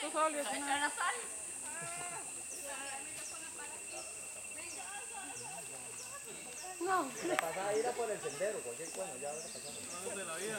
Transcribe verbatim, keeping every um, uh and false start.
tú solo. ¿Para echar la sal? No. La pasada ir a por el sendero, cualquier cosa, ya ahora pasamos. Vamos de la vida.